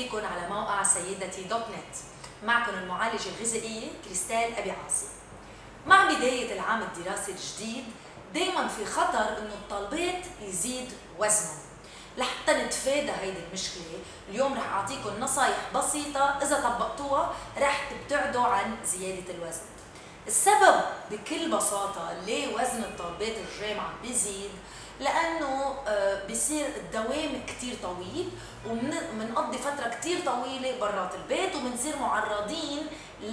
فيكم على موقع سيدتي دوت نت. معكم المعالجة الغذائية كريستال أبي عاصي. مع بداية العام الدراسي الجديد دايما في خطر انه الطالبات يزيد وزنهم. لحتى نتفادى هيدي المشكلة اليوم رح اعطيكم نصايح بسيطة اذا طبقتوها رح تبتعدوا عن زيادة الوزن. السبب بكل بساطة ليه وزن الطالبات الجامعة بيزيد لأنه بصير الدوام كتير طويل ومنقضي فترة كتير طويلة برات البيت وبنصير معرضين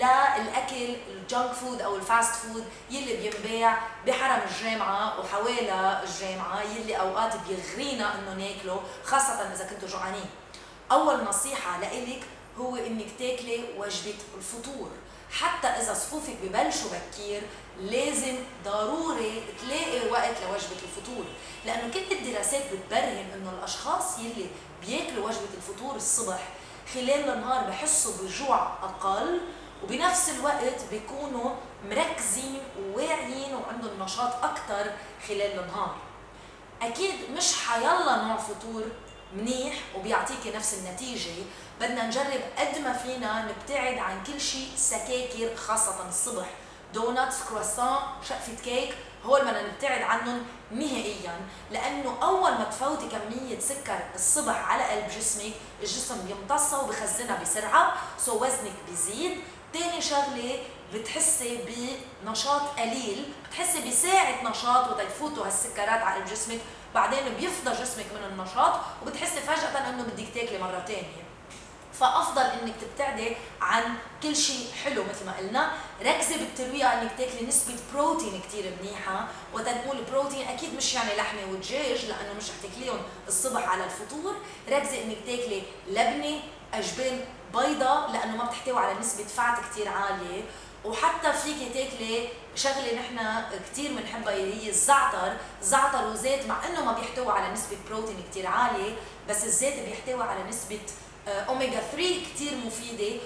للأكل الجانك فود أو الفاست فود يلي بينباع بحرم الجامعة وحوالي الجامعة يلي أوقات بيغرينا إنه ناكله خاصة إذا كنتوا جوعانين. أول نصيحة لإلك هو إنك تاكلي وجبة الفطور. حتى إذا صفوفك ببلشوا بكير لازم ضروري تلاقي وقت لوجبة الفطور، لأنه كل الدراسات بتبرهن إنه الأشخاص يلي بياكلوا وجبة الفطور الصبح خلال النهار بحسوا بجوع أقل وبنفس الوقت بيكونوا مركزين وواعيين وعندهم نشاط أكتر خلال النهار. أكيد مش حيلا نوع فطور منيح وبيعطيكي نفس النتيجة، بدنا نجرب قد ما فينا نبتعد عن كل شيء سكاكر خاصة الصبح، دوناتس، كرواسون، شقفة كيك، هول بدنا نبتعد عنهم نهائيا، لأنه أول ما تفوتي كمية سكر الصبح على قلب جسمك الجسم بيمتصها وبخزنها بسرعة، وزنك بيزيد. تاني شغلة بتحسي بنشاط قليل، بتحسي بساعة نشاط وتفوتوا هالسكرات على قلب جسمك، بعدين بيفضى جسمك من النشاط وبتحسي فجأة انه بدك تاكلي مرة تانية. فافضل انك تبتعدي عن كل شيء حلو مثل ما قلنا، ركزي بالتروية انك تاكلي نسبة بروتين كثير منيحة، وتنقول بروتين اكيد مش يعني لحمة ودجاج لانه مش رح تاكليهم الصبح على الفطور، ركزي انك تاكلي لبنة، اجبان بيضاء لانه ما بتحتوي على نسبة فات كثير عالية، وحتى فيكي تاكلي شغله نحن كثير بنحبها اللي هي الزعتر، زعتر وزيت مع انه ما بيحتوي على نسبه بروتين كثير عاليه، بس الزيت بيحتوي على نسبه اوميجا 3 كثير مفيده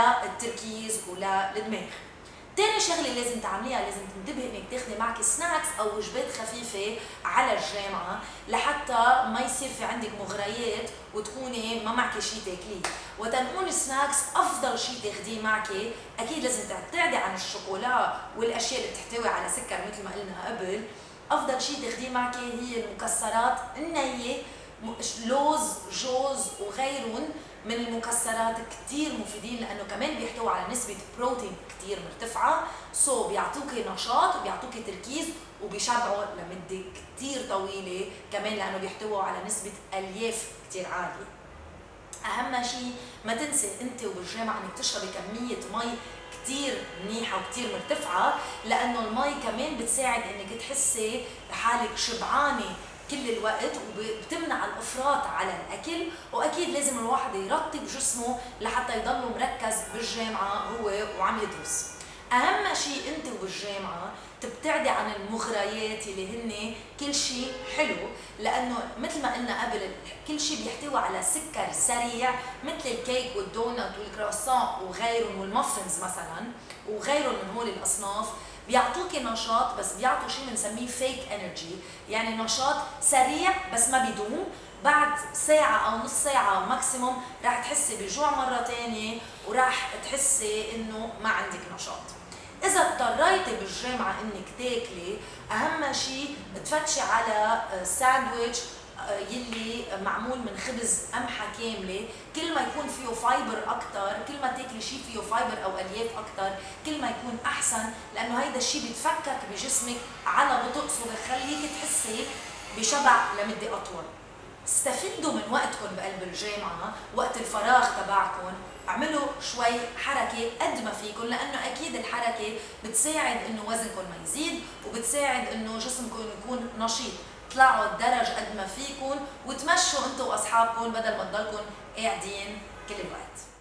للتركيز وللدماغ. تاني شغله لازم تعمليها لازم تنتبهي انك تاخذي معك سناكس او وجبات خفيفه على الجامعه لحتى ما يصير في عندك مغريات وتكوني ما معك شيء تاكليه. وتنقول سناكس افضل شيء تاخذيه معك اكيد لازم تبتعدي عن الشوكولا والاشياء اللي بتحتوي على سكر مثل ما قلنا قبل. افضل شيء تاخذيه معك هي المكسرات النيه، لوز، جوز وغيرهم من المكسرات كثير مفيدين لانه كمان بيحتوي على نسبه بروتين كثير مرتفعه، بيعطوكي نشاط وبيعطوكي تركيز وبيشبعوا لمده كثير طويله، كمان لانه بيحتووا على نسبه الياف كثير عاليه. اهم شيء ما تنسي انت وبالجامعه انك تشربي كميه مي كثير منيحه وكثير مرتفعه، لانه المي كمان بتساعد انك تحسي حالك شبعانه كل الوقت وبتمنع الافراط على الاكل، واكيد لازم الواحد يرطب جسمه لحتى يضل مركز بالجامعه هو وعم يدرس. اهم شيء انت وبالجامعه تبتعدي عن المغريات اللي هن كل شيء حلو، لانه مثل ما قلنا قبل كل شيء بيحتوي على سكر سريع مثل الكيك والدونت والكرواسون وغيرهم والمافنز مثلا وغيرهم من هول الاصناف، بيعطوكي نشاط بس بيعطوا شيء بنسميه فيك انرجي، يعني نشاط سريع بس ما بيدوم، بعد ساعة أو نص ساعة ماكسيموم راح تحسي بجوع مرة ثانية وراح تحسي إنه ما عندك نشاط. إذا اضطريتي بالجامعة إنك تاكلي أهم شيء تفتشي على ساندويتش يلي معمول من خبز قمحة كاملة، كل ما يكون فيه فايبر أكتر، كل ما تاكلي شيء فيه فايبر أو ألياف أكتر كل ما يكون أحسن، لأنه هيدا الشيء بيتفكك بجسمك على بطء وبخليك تحسي بشبع لمدة أطول. استفيدوا من وقتكم بقلب الجامعة، وقت الفراغ تبعكم اعملوا شوي حركة قد ما فيكم، لأنه أكيد الحركة بتساعد إنه وزنكم ما يزيد وبتساعد إنه جسمكم يكون نشيط. طلعوا الدرج قد ما فيكم وتمشوا انتوا واصحابكم بدل ما تضلكم قاعدين كل الوقت.